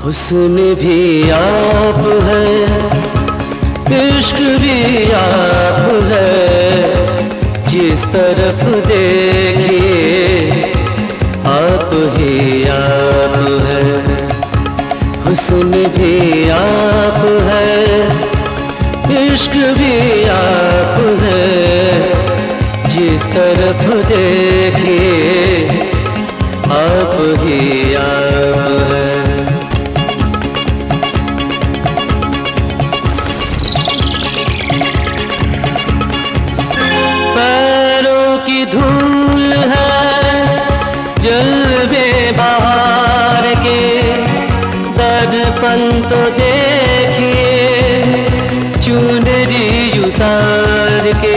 हुस्न भी आप है, इश्क भी आप है, जिस तरफ देखिए आप ही आप है। हुस्न भी आप है, इश्क भी आप है, जिस तरफ देखिए आप ही आप है। की धूल है जलवे बहार के, दर्पण तो देखिए चुनरी उतार के।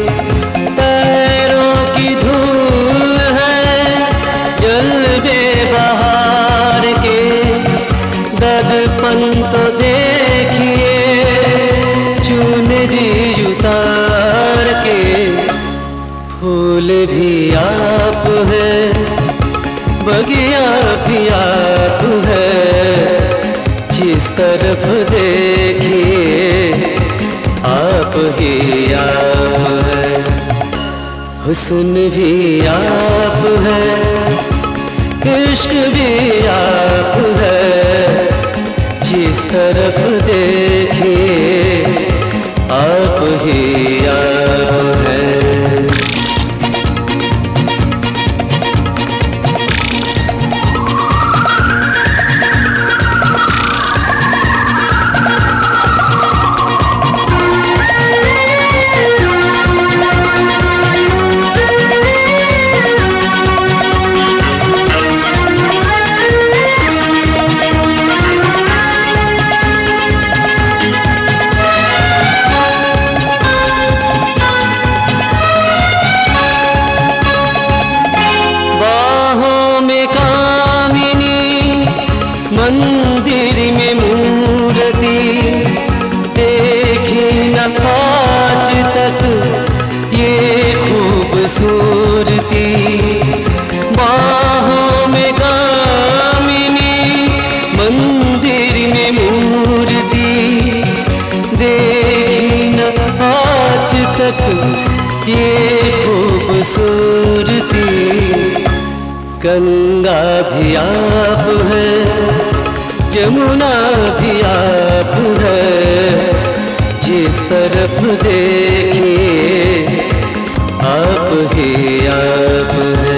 पैरों की धूल है जलवे बहार के, दर्पण तो देखिए चुनरी उतार के। फूल भी आप है, बगिया भी आप है, जिस तरफ देखिए आप ही आप है। हुस्न भी आप है, इश्क भी आप है, जिस तरफ देखिए आप ही आप है। मंदिर में मूर्ति देखी न आज तक ये खूबसूरती। बाहों में कामिनी मंदिर में मूर्ति देखी न आज तक ये खूबसूरती। गंगा भी आप है, जमुना भी आप है, जिस तरफ देखिए आप ही आप है।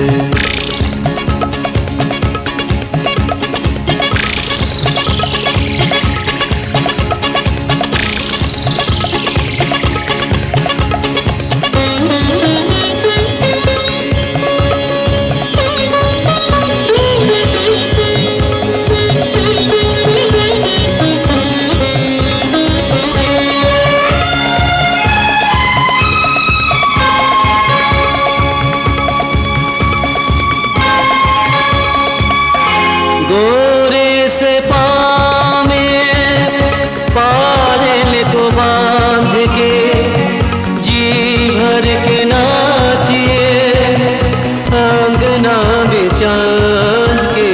गोरे से पाँव में पायल को बांध के जी भर के नाचिए आंगना में चांद के।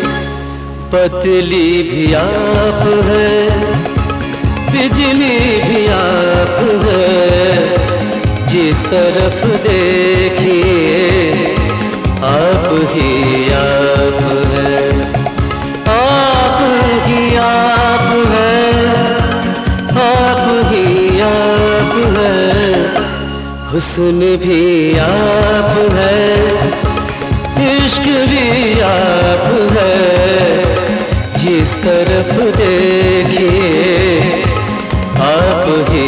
पतली भी आप है, बिजली भी आप है, जिस तरफ देखिए आप ही आप है। आप ही आप है, आप ही आप है। हुस्न भी आप है, इश्क भी आप है, जिस तरफ देखिए आप ही